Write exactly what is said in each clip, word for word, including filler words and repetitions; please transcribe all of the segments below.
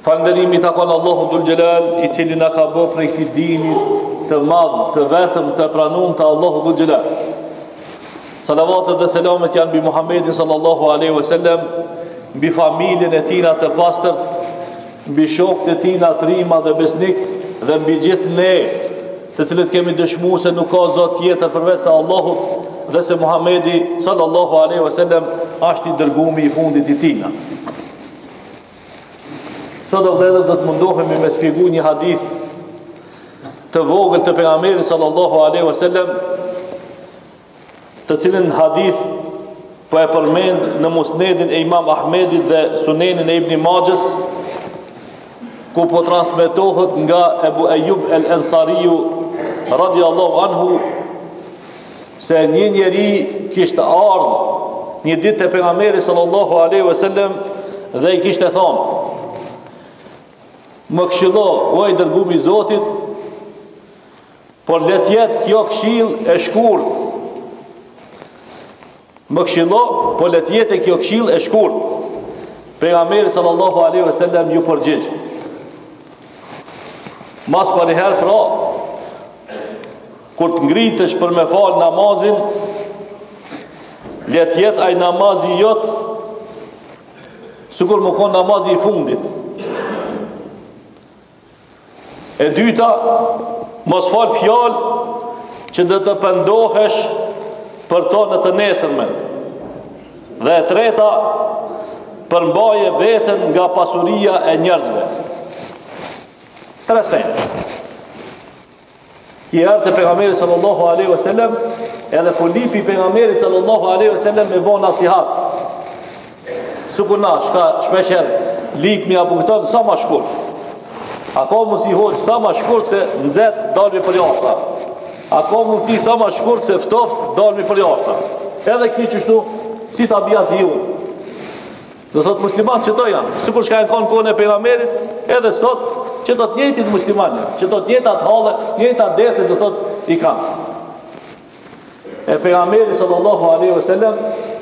Falënderimi i takon Allahut Dhul Xhelal, i cili na ka bërë prej këtij dini të madh, të vetëm, të pranuar të Allahut Dhul Xhelal. Salavatet dhe selamet janë mbi Muhammedin sallallahu alaihi wasallam, mbi familjen e tij të pastër, mbi shokët e tij të rima dhe besnik, dhe mbi gjithë ne, të cilët kemi dëshmuar se nuk ka Zot tjetër përveç se Allahut dhe se Muhammedi sallallahu alaihi wasallam është i dërguari i fundit i tij. Sot do vëllezër do të mundohemi me shpjegu një hadith të vogël të pejgamberit sallallahu alaihi wasallam, të cilin hadith po e përmend në Musnedin e Imam Ahmedit dhe Sunenin e Ibn Majahs, ku po transmetohet nga Ebu Ejub el-Ansariu radiallahu anhu se një njeri kishte ardhur një ditë te pejgamberi sallallahu alaihi wasallam dhe i kishte thonë: "Më këshillo, o i dërguari i Zotit, por le të jetë kjo këshill e shkurt. Më këshillo, por le të jetë kjo këshill e shkurt." Pejgamberi sallallahu alaihi wasallam ju përgjigj: "Mas për herë pra, kur të ngritesh për me fal namazin, le të jetë ai namazi jot sikur më kon namazi i fundit. E dyta, mos fal fjalë që do të pendohesh për to në të nesërmen. Dhe e treta, përmbaje veten nga pasuria e njerëzve." Tre sene. Ki ardhë të pejgamberit sallallahu alaihi wasallam, edhe po lipi pejgamberit sallallahu alaihi wasallam me bon nasihat. Sikur na shka shpesher lipmi apo këton sa më shkurt. A ka mundsi hoq sa më shkurt se nxet dalmi për jashtë. A ka mundsi sa më shkurt se ftoft dalmi për jashtë. Edhe ki çështu si tabiat ju. Do thot muslimanët që do janë, sikur çka e kanë kohën e pejgamberit, edhe sot që do të njëjtit muslimanë, që do të njëjtat halle, njëjtat derte do thot i kanë. E pejgamberi sallallahu alaihi wasallam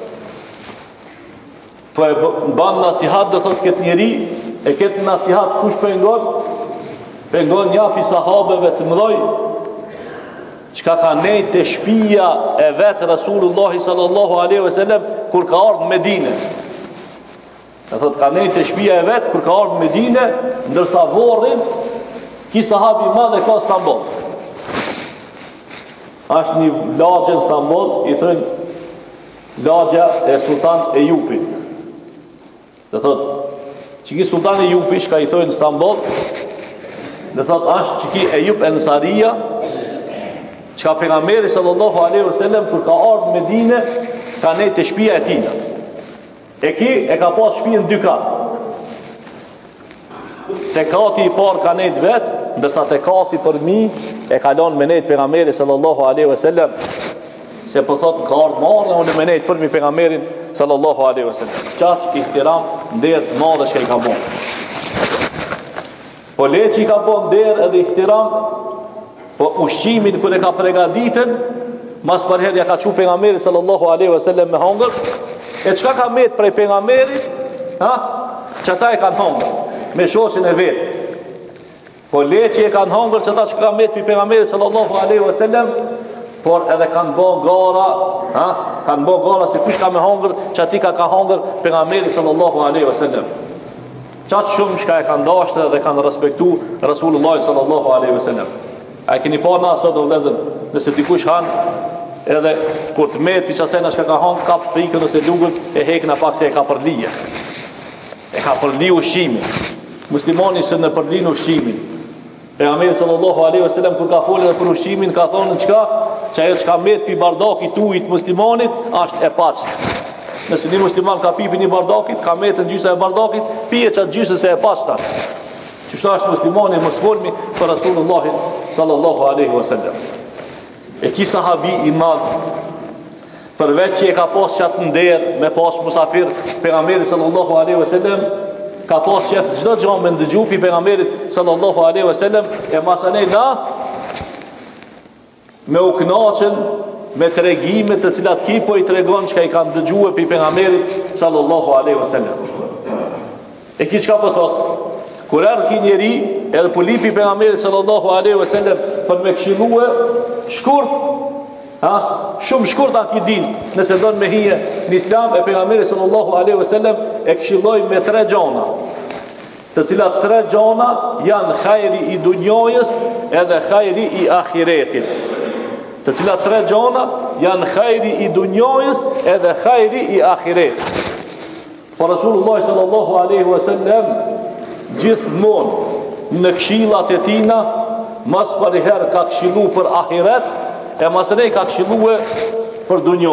po e ban nasihat, do thot këtë njeri, e këtë nasihat kush pengon? Pengon një pi sahabeve të mëdhoj, çka ka nejt të shtëpia e vet Rasulullahi sallallahu alaihi wasallam kur ka ardhur në Medinë. Do thot ka nejt të shtëpia e vet kur ka ardhur në Medinë, ndërsa vorrin ki sahabi i madh e ka Stamboll. Është një lagje në Stamboll, i thënë lagja e Sultan Ejupit. Do thot çiki Sultan Ejupi shka i thënë në Stamboll, do thot është çiki Ejub el-Ansaria, çka pejgamberi sallallahu alaihi wasallam kur ka ardhur në Medinë ka nejt të shtëpia e tij. E ki e ka pas shtëpinë dy kat. Te kati i parë ka nejt vet, ndërsa te kati për mi e ka lënë me nejt pejgamberi sallallahu alaihi wasallam, se po thot ka ardhur marrë unë me nejt për mi pejgamberin sallallahu alaihi wasallam. Çaq ihtiram, nder të madh që i ka bën. Po le që i ka bën nder edhe ihtiram, po ushqimin kur e ka përgatitën, mas për herë ja ka çu pejgamberit sallallahu alaihi wasallam me hongër. E çka ka met prej pejgamberit, ha? Çata e kanë hongër me shoqin e vet. Po le që e kanë hongër çata që ka met prej pejgamberit sallallahu alaihi wasallam, por edhe kanë bën gara, ha? Kanë bën gara se kush ka me hongër, çati ka ka hongër pejgamberi sallallahu alaihi wasallam. Çat shumë çka e kanë dashur dhe kanë respektu Rasulullah sallallahu alaihi wasallam. A keni pa na sot vëllezër, nëse dikush han edhe kur të met piça sena çka ka hongër, kap frikën ose lugën e hekna pak se e ka përlije. E ka përli ushqimin. Muslimani se në përli ushqimin. Pejgamberi sallallahu alaihi wasallam kur ka folur për ushqimin ka thonë çka, që ajo çka met pi bardakit ujit muslimanit është e paçt. Nëse një musliman ka pipi një bardakit, ka metën gjysa e bardakit, pije çat gjysën se e paçta. Çështja është muslimani mos folmi për Rasulullahin sallallahu alaihi wasallam. E ki sahabi i madh, përveç që e ka pas qatë ndet me pas musafir pejgamberi sallallahu alaihi wasallam, ka pas qef çdo gjë me ndëgju pi pejgamberit sallallahu alaihi wasallam, e masane na me u kënaqën me tregimet të cilat ki po i tregon çka i kanë dëgjuar pi pejgamberit sallallahu alaihi wasallam. E ki çka po thot? Kur erdhi ky njeri, edhe po lipi pejgamberit sallallahu alaihi wasallam për me këshillue shkurt, ha, shumë shkurt akidin, nëse don me hije në Islam, e pejgamberi sallallahu alaihi wasallam e këshilloi me tre gjona, të cilat tre gjona janë hajri i dunjojës edhe hajri i ahiretit. Të cilat tre gjona janë hajri i dunjojës edhe hajri i ahiretit. Po Rasulullah sallallahu alaihi wasallam gjithmonë në këshillat e tina mas për herë ka këshillu për ahiret, e mas nej ka këshillu për dunjo.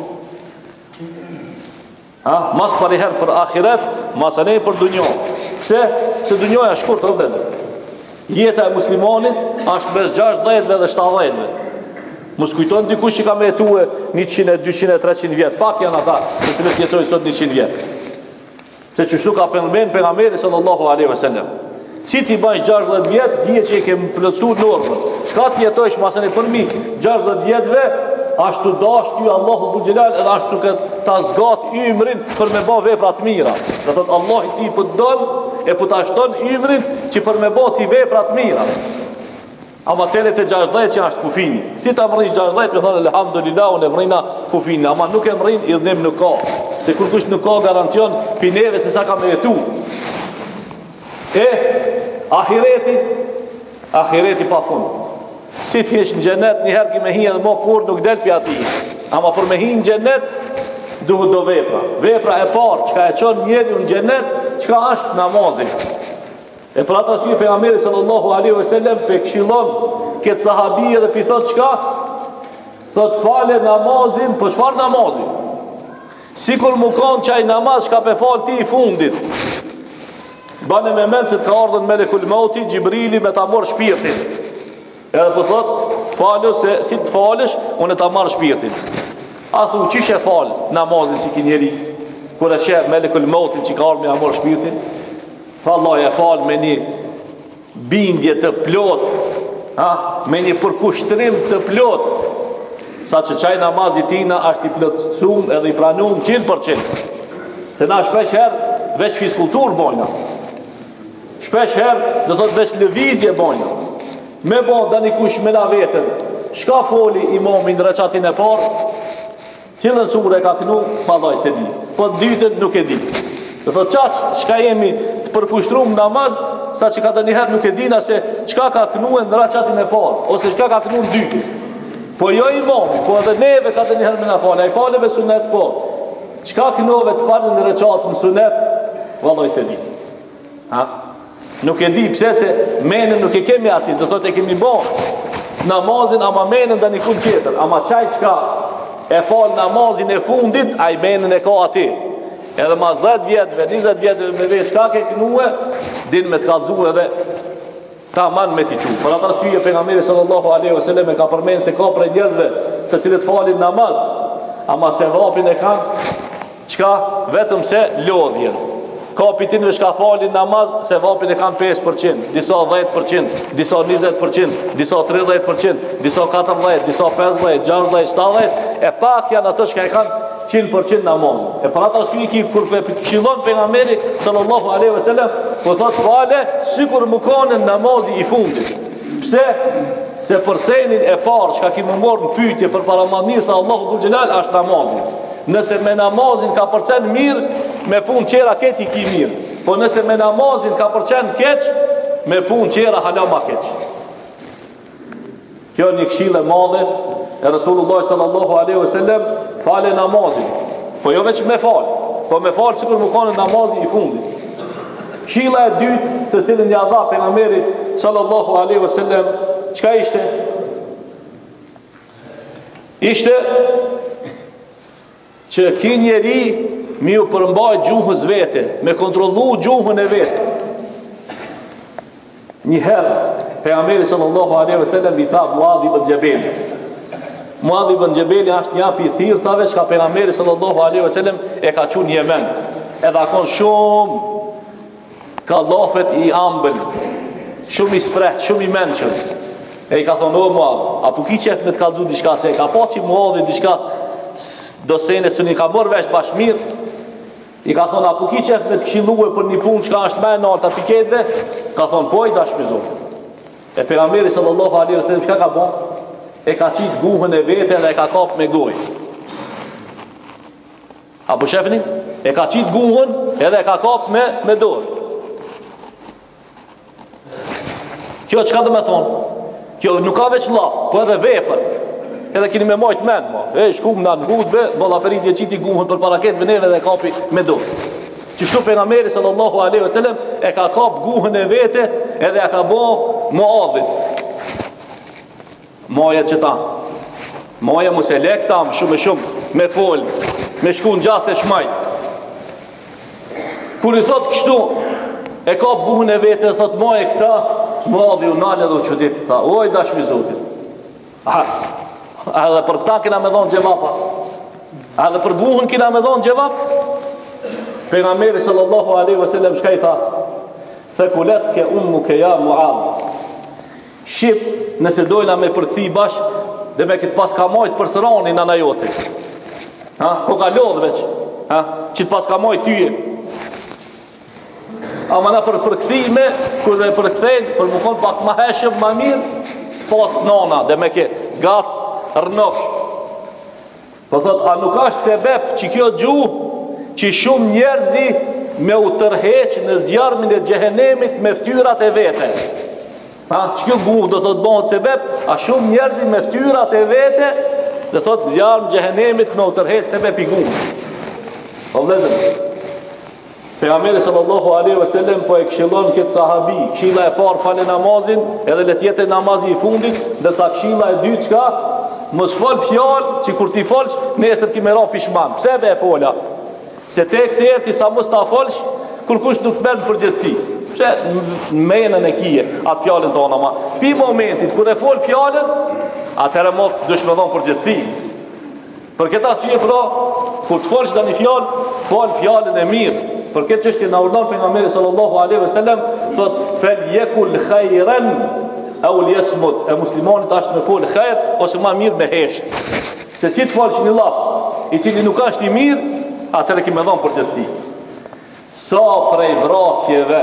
Ha? Mas për herë për ahiret, mas nej për dunjo. Pse? Se dunjoja shkurt të vëzër. Jeta e muslimonit është mes gjashtëdhjetë dhe shtatëdhjetë. Mos kujton dikush që ka me jetue njëqind, dyqind, treqind vjet. Pak janë ata në cilët jetojnë sot njëqind vjet. Se që shtu ka përmben pejgamberi sallallahu alaihi wasallam. Si ti bëj gjashtëdhjetë vjet, dije që i ke plotësuar normën. Çka ti jetojsh masën e përmi gjashtëdhjetë vjetëve, ashtu dash ty Allahu Dhul Xhelal, edhe ashtu që ta zgat ymrin për me bë vepra të mira. Do thot Allah ti po të don e po ta shton ymrin që për me bë ti vepra të mira. Ama telet e gjashtëdhjetë që është kufini. Si ta mrrish gjashtëdhjetë, më thonë elhamdulillah, unë mrrina kufini, ama nuk e mrrin idhnim nuk ka. Se kur kush nuk ka garancion pi neve se sa ka me jetu. E ahireti, ahireti pa fund. Si ti jesh në xhenet, një herë ki me hi edhe mo kur nuk del pi ati. Ama për me hi në xhenet duhet do vepra. Vepra e parë çka e çon njeriu në xhenet, çka është namazi. E për ata sy pejgamberi sallallahu alaihi wasallam pe këshillon këtë sahabi dhe pi thot çka? Thot fale namazin, po çfarë namazi? Sikur më kanë qaj namaz shka pe fal ti i fundit. Bane me men se të ka ardhën Melekul Mauti, Gjibrili me ta morë shpirtin. Edhe po thot, falu se si të falësh, unë e ta marë shpirtin. A thu, qish e falë namazin që ki njeri? Kur e shef Melekul Mauti që ka ardhën me ta morë shpirtin? Tha Allah e falë me një bindje të plot, ha? Me një përkushtrim të plot, sa që qaj namazi tina është i plotësum edhe i pranum qind për qind. Se na shpesh herë veç fiskultur bojna. Shpesh herë dhe thot veç lëvizje bojna. Me bon dhe një kush me la vetën. Shka foli imamin në reqatin e parë, qëllën sure ka kënu, pa dhaj se di. Po dytën nuk e di. Dhe thot qaq, shka jemi të përkushtrum namaz, sa që ka të njëherë nuk e dina se qka ka kënu në reqatin e parë, ose qka ka kënu në dytën. Po jo imami, po edhe neve ka të njëherë me na falë, a i falëve sunet po. Qka kënove të parë në reqatë në sunet, valloj se di. Ha? Nuk e di, pse se menën nuk e kemi ati, do thot e kemi bo namazin, ama menën dhe një kun tjetër. Ama qaj qka e falë namazin e fundit, a i menën e ka ati. Edhe mas dhjetë vjetëve, njëzet vjetëve me veç qka ke kënue, din me të kalëzu edhe ta man me t'i quë. Për ata syje pejgamberi sallallahu alaihi wasallam e ka përmenë se ka prej njerëzve të cilët falin namaz, ama se vapin e kanë qka vetëm se lodhjen. Ka pitinve shka falin namaz, se vapin e kanë pesë përqind, disa dhjetë përqind, disa njëzet përqind, disa tridhjetë përqind, disa katërdhjetë, disa pesëdhjetë, gjashtëdhjetë, shtatëdhjetë, e pak janë ato shka e kanë qind përqind namaz. E për ata syje ki kur këshillon pejgamberi sallallahu alaihi wasallam, po thot fale sikur më kanë namazi i fundit. Pse? Se përsenin e parë çka kimë morë në pyetje për para madhnisë Allahu Dhul Xhelal është namazi. Nëse me namazin ka përcen mirë, me punë qera keti ki mirë. Po nëse me namazin ka përcen keq, me punë qera hala ma keq. Kjo një këshillë e madhe e Rasulullah sallallahu alaihi wasallam, fale namazin. Po jo veç me fal, po me fal sikur më kanë namazi i fundit. Këshilla e dytë të cilën ja dha pejgamberi sallallahu alaihi wasallam, çka ishte? Ishte që ki njeri mi u përmbaj gjuhës vete, me kontrolu gjuhën e vete. Njëherë, pejgamberi sallallahu alaihi wasallam i tha Muadh ibn Jabel. Muadh ibn Jabel është një pi thirrësave që pejgamberi sallallahu alaihi wasallam e ka qenë në Yemen. Edhe akon shumë ka lafet i ambël, shumë i spreht, shumë i mençur. E i ka thonë, o Muadh, apo ki qef me të kallëzu diçka, se e ka pa që Muadhi diçka do sene së një ka morë vesh bashmir, I ka thonë, apo ki qef me të këshillue për një punë që ka është me në alta piketve? Ka thonë, po i dashmizohet. E pejgamberi sallallahu alaihi wasallam çka ka bën? E ka qit guhën e vete dhe e ka kap me gojë. Apo shefni? E ka qit guhën edhe e ka kap me, me dorë. Kjo çka do me thonë? Kjo nuk ka veç laf, po edhe vepër. Edhe kini me majtë men, ma. E, shkum në në hudbe, bolla ferit je qiti guhën për paraket vë neve dhe kapi me dorë. Qështu pejgamberi sallallahu alaihi wasallam e ka kap guhën e vete edhe e ka bo Muadhit. Maja që ta. Maja mu se lek tam shumë e shumë me fol, me shku në gjatë e shmajt. Kur i thot kështu, e kap guhën e vete dhe thot maja këta, Muadhi u nalë edhe u qëdit, tha, oj dashmi Zotit. Aha. Edhe për këta kina me dhonë gjevapa. Edhe për guhën kina me dhonë gjevap. Pejgamberi sallallahu alaihi wasallam shka i tha, thekulet ke ummu ke ja Muadh. Shqip, nëse dojna me përthi bash, dhe me këtë pas ka majtë për sërani në anajoti. Ha? Ko ka lodhë veç. Ha? Që të pas ka majtë tyje. Ama na për përkthime, kur me përkthejnë, për më konë pak ma heshëm, ma mirë, pas nana, dhe me ke gatë, rënosh. Po thot, a nuk ashtë sebep që kjo gjuhë që shumë njerëzi me u tërheq në zjarmin e gjehenemit me ftyrat e vete. Ha, që kjo gjuhë do thot bëhët sebep, a shumë njerëzi me ftyrat e vete dhe thot zjarm gjehenemit me u tërheq sebep i gjuhë. Po vlezëm, pejgamberi sallallahu alaihi wasallam po e këshillon këtë sahabi, këshilla e parë fale namazin, edhe le të jetë namazi i fundit, dhe sa këshilla e dytë çka? Mos fol fjalë që kur ti folsh nesër ti më ra pishman. Pse be e fola? Se te këtë ti sa mos ta folsh, kur kush nuk merr përgjegjësi. Pse në menën e kije atë fjalën tonë ama. Pi momentit kur e fol fjalën, atëherë mo dush më dhon përgjegjësi. Për këtë arsye pra, kur të folsh tani fjalë, fol fjalën e mirë. Për këtë çështje na urdhon pejgamberi sallallahu alaihi wasallam, thot fel yakul khairan aw liyasmut. E muslimanit është me fol khair ose më mirë me hesht. Se si të folsh një laf, i cili nuk është i mirë, atëherë që më dhon përgjegjësi. Sa prej vrasjeve,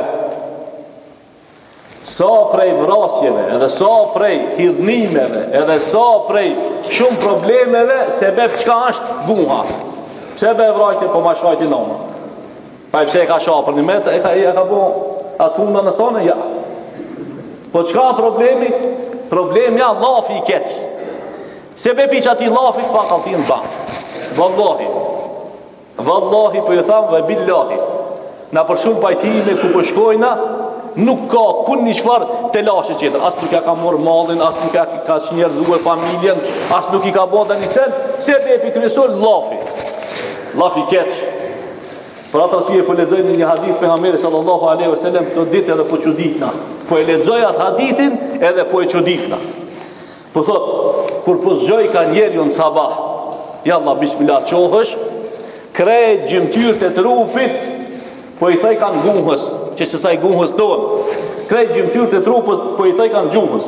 sa prej vrasjeve, edhe sa prej hidhnimeve, edhe sa prej shumë problemeve, sebeb çka është guha. Pse be vrajti po ma shajti nona. Pa i pse e ka shapër një metë, e ka, e ka bo atë punda në sonë, ja. Po qka problemi? Problemi ja lafi i keq. Se bepi që ati lafi të pa kalti në banë. Vallahi. Vallahi për ju thamë dhe billahi. Na për shumë pajtime ku përshkojna, nuk ka kun një qëfar të lashe qëtër. As nuk ja ka morë malin, as nuk ja ka njerëzue familjen, as nuk i ka bo dhe një sen. Se bepi kryesor lafi. Lafi keq. Për atë arsye po lexojnë një hadith pejgamberi sallallahu alaihi wasallam këto ditë edhe po çuditna. Po e lexoj atë hadithin edhe po e çuditna. Po thot, kur po zgjoj ka njeriu në sabah, yalla bismillah çohësh, krejt gjymtyrët e trupit po i thaj kanë guhës, që se sa i guhës tonë. Krejt gjymtyrët e trupit po i thaj kanë gjuhës.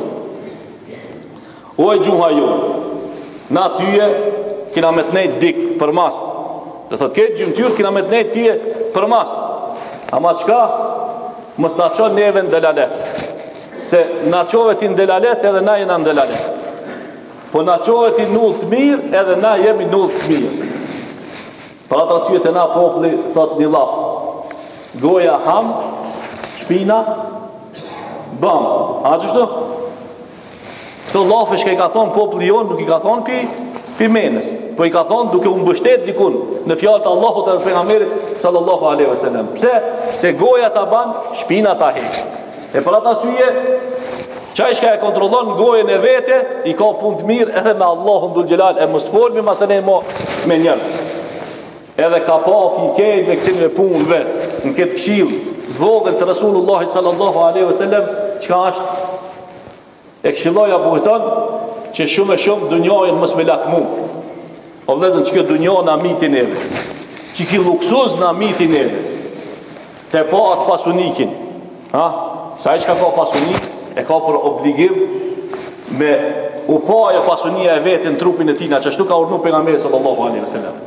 Oj gjuha ju. Na tyje kina me thnej dik për mas. Dhe thot, këtë gjymtyr kina me të nejtë tje për mas. Ama qka? Mës na qo neve në delalet. Se na qove ti në delalet edhe na jena në delalet. Po na qove ti në ullë të mirë edhe na jemi në ullë të mirë. Për atë asyet e na popli, thot një laf. Goja ham, shpina, bam. A qështu? Këto lafe shka i ka thonë popli jonë, nuk i ka thonë pi, pi menës. Po i ka thonë duke u mbështet dikun në fjalët e Allahut dhe pejgamberit sallallahu alaihi wasallam. Pse? Se goja ta ban, shpina ta heq. E për atë arsye, çaj që e kontrollon gojën e vete, i ka punë të mirë edhe me Allahun dhul xhelal, e mos folmi masane mo me njerëz. Edhe ka pa ti këtë me këtë me punëve, në këtë këshill vogël të Rasulullahit sallallahu alaihi wasallam, çka është e këshilloja buhton që shumë e shumë dunjojnë mos me lakmu. O vëllezër, që kjo dunjo në amitin edhe, që kjo luksuz në amitin edhe, te pa atë pasunikin, ha? Sa e që ka ka pasunik, e ka për obligim me u pa e pasunia e vetë në trupin e tina, që ashtu ka urnu pejgamberi sallallahu alaihi wasallam.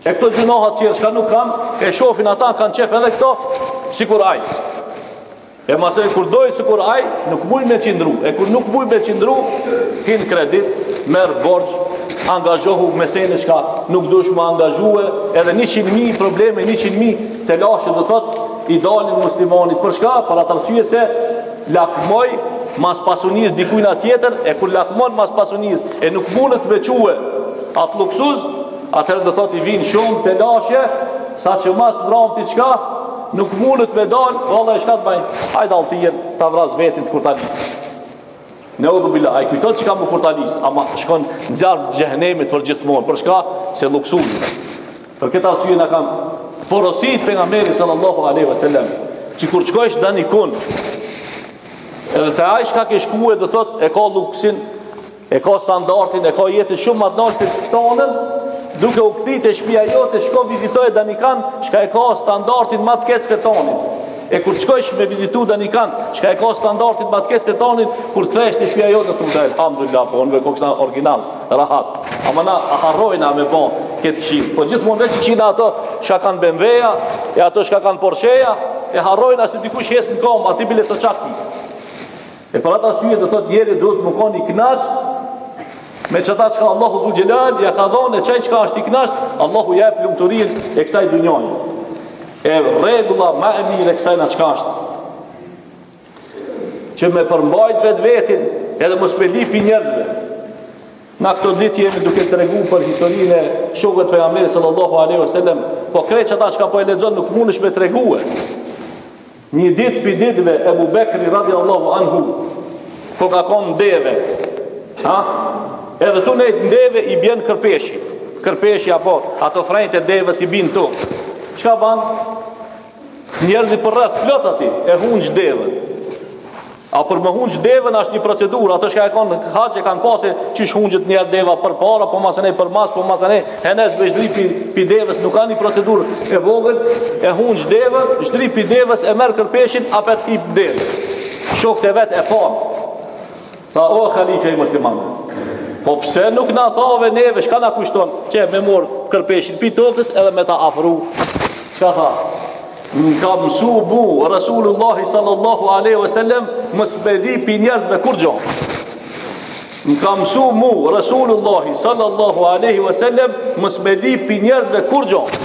E këto gjunohat tjerë çka nuk kanë, e shohin ata kanë qef edhe këto sikur ai. E masë kur dojë sikur ai, nuk mujnë me qindru. E kur nuk mujnë me qindru, hin kredit, merr borxh, angazhohu me sene çka nuk dush më angazhue, edhe njëqind mijë probleme, njëqind mijë të lashe do thot i dalin muslimanit. Për çka? Për atë arsye se lakmoj mas pasunis dikujna tjetër, e kur lakmon mas pasunis e nuk mundet të veçue atë luksuz, atëherë do thot i vinë shumë të lashe, sa që mas vram ti çka, nuk mundet me dal, valla e shka të bajnë, hajde altijen të vraz vetin të kurtalistë. Ne u dhubila, a i kujtot që ka më kurtalistë, ama shkon në zjarë të gjehnemit për gjithmonë, për shka se luksuzit. Për këtë arsye na kam porosit për nga meri sallallahu aleyhi wa sallam, që kur qkojsh da një kun, edhe të aj shka ke shkue dhe thot e ka luksin, e ka standartin, e ka jetën shumë matë nalë se të tonën, duke u këthit e shpia jote, shko vizitoj Danikan, shka e ka standartin ma të ketë se tonin. E kur të shkojsh me vizitu Danikan, shka e ka standartin ma të ketë se tonin, kur të thesht e shpia jote, të mdhe, alhamdulillah, po, nëve kokëshna original, rahat. Ama na harrojna me bon këtë këshin. Po gjithmonë veç këshina ato shka kanë B M W-ja, e ato shka kanë Porsche-ja, e harrojna se dikush hes në kom, ati bile të qakti. E për ata syje dhe thot njeri duhet më koni knaqë, me qëta që ka Allahu dhu gjelal, ja ka dhone qaj që ka është i knasht, Allahu jep lumëturin e kësaj dunjoni. E regula ma e mirë e kësaj në qka është. Që me përmbajt vetë vetin, edhe më spelipi njerëzve. Na këto ditë jemi duke të regu për historinë e shokët për Ameri sallallahu aleyhi wa sallam, po krej qëta që ka po e lexon nuk mund është me të regu e. Një ditë për ditëve Ebu Bekri radiallahu anhu, ko ka konë ndeve, ha? Edhe tu nejtë ndeve i bjen kërpeshi. Kërpeshi apo ato frejt e devës i bin tu. Qka ban? Njerëzi për rrët flot ati, e hunç devën. A për më hunç devën është një procedurë. Ato shka e konë haqe kanë pasi qysh hunqët njerë deva për para, po masën e për mas, po masën e henes veçdri pi devës. Nuk ka një procedurë e vogël, e hunç devën, shdri pi devës, e merë kërpeshin, apet tip devës. Shokët e vetë e parë. Tha, o khalife i muslimanë. Po pse nuk na thave neve, shka na kushton, që me morë kërpeshin pi tokës edhe me ta afru. Qka tha? Në ka mësu bu, Rasulullahi sallallahu aleyhi wa sallam, mës bedi pi njerëzve kur gjohë. Në ka mësu mu, Rasulullahi sallallahu aleyhi wa sallam, mës bedi pi njerëzve kur gjohë.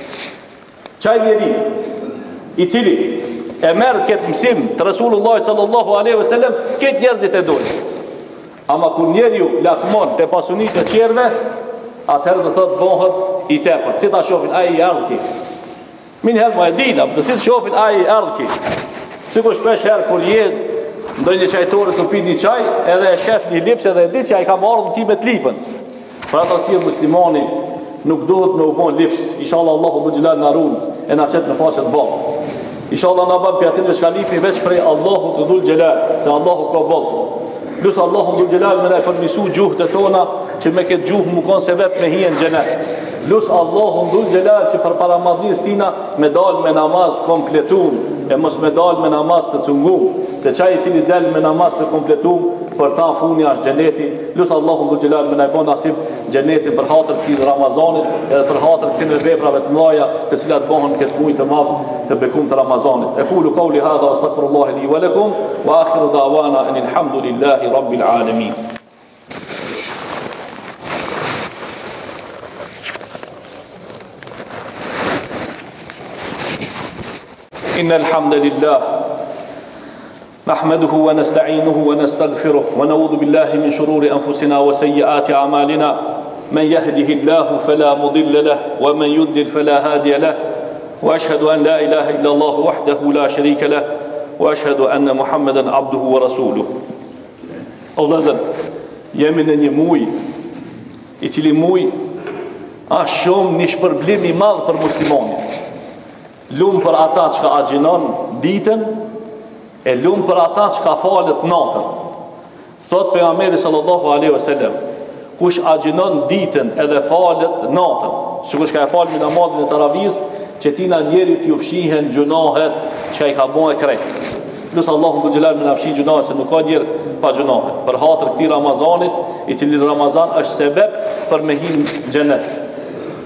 Qaj njeri, i cili e merë këtë mësim të Rasulullahi sallallahu aleyhi wa sallam, këtë njerëzit e dojnë. Ama kur njeri ju lakmon të pasunit e qerve, atëherë dhe thot bohët i tepër. Cita shofin aji i ardhë ki. Min herë ma e dina, të cita shofin aji i ardhë ki. Sikur shpesh herë kur jetë, ndoj një qajtore të pi një qaj, edhe e shef një lips edhe e dit që a i ka marrë në ti me të lipën. Për ata të tjë muslimani nuk dohet me u bon lips. Inshallah Allahu dhu gjilar në arun e na qetë në faset bërë. Inshallah na ban për atin me shka lipi veç prej Allahu të dhul gjilar, se Allahu ka bërë. Lusë Allahu dhul gjelal me ne përmisu gjuhët e tona, që me këtë gjuhë më konë sebep me hien gjenet. Lusë Allahu dhul gjelal që për para madhnis tina me dal me namaz të kompletum, e mos me dal me namaz të cungum, se qaj i cili del me namaz të kompletum, për ta funi ashtë gjeneti. Lusë Allahu dhul gjelal me ne bon nasib gjeneti për hatër këti Ramazanit, edhe për hatër këti në veprave të mlaja, të cilat bohën këtë mujtë të madhë të bekum të Ramazanit. E kulu kauli hadha, astagfirullahi li wa lakum, wa akhiru da'wana anil hamdulillahi rabbil alamin. إن الحمد لله نحمده ونستعينه ونستغفره ونعوذ بالله من شرور أنفسنا وسيئات أعمالنا من يهده الله فلا مضل له ومن يضلل فلا هادي له وأشهد أن لا إله إلا الله وحده لا شريك له وأشهد أن محمدا عبده ورسوله. Allah'ın yemin një muj i cili muj është shumë një shpërblim i madh për muslimanin. Lumë për ata që ka agjinon ditën, e lumë për ata që ka falet natën. Thot pejgamberi sallallahu aleyhi wa sallam, kush agjinon ditën edhe falet natën, që kush ka e falë me namazin e taravis, që tina njeri t'ju fshihen gjunahet që i ka bo e krejt. Lusë Allahu dhu gjelal me në fshi gjunahet, se nuk ka njerë pa gjunahet. Për hatër këti Ramazanit, i cili Ramazan është sebeb për me hin gjenet.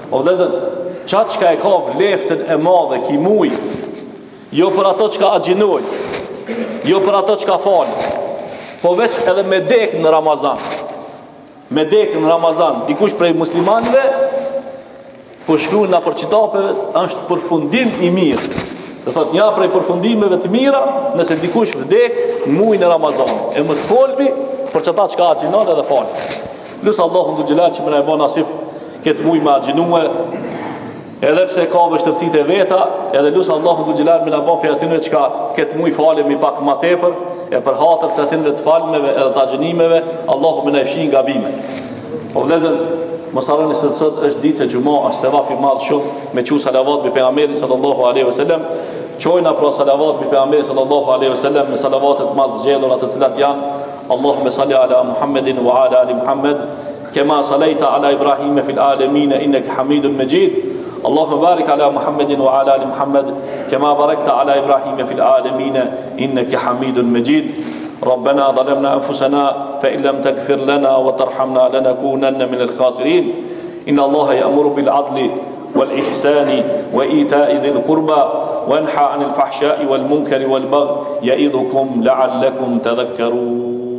O vëllezër, qatë qka e ka vleftën e madhe ki muj, jo për ato qka agjinoj, jo për ato qka falë, po veç edhe me dek në Ramazan. Me dek në Ramazan, dikush prej muslimanve, po shkruan na për qitapeve, është përfundim i mirë. Dhe thot, nja prej përfundimeve të mira, nëse dikush vdek në mujin e Ramazan. E më të folbi për qëta qka agjinon edhe falë. Lusë Allahun dhu gjelal që më në e bo nasip këtë muj me agjinue, edhe pse ka vështërësit e veta, edhe lusë Allahun dhu gjelal më në e bo për atyne qka këtë muj falemi pak ma tepër, e për hatër të atyne të falmeve edhe të agjinimeve, Allahu më në e fshin gabime. O vlezën, mos harroni se sot është ditë e gjuma, është sevap i madh shumë me qu salavat me pejgamberin sallallahu alaihi wasallam. Çojna pra salavat me pejgamberin sallallahu alaihi wasallam, me salavatet më të zgjedhura të cilat janë Allahumma salli ala Muhammedin wa ala ali Muhammed kama sallaita ala Ibrahim fil alamin innaka Hamidun Majid. Allahumma barik ala Muhammedin wa ala ali Muhammed kama barakta ala Ibrahim fil alamin innaka Hamidun Majid. ربنا ظلمنا أنفسنا فإن لم تغفر لنا وترحمنا لنكونن من الخاسرين. إن الله يأمر بالعدل والإحسان وإيتاء ذي القربى وينهى عن الفحشاء والمنكر والبغي يعظكم لعلكم تذكرون.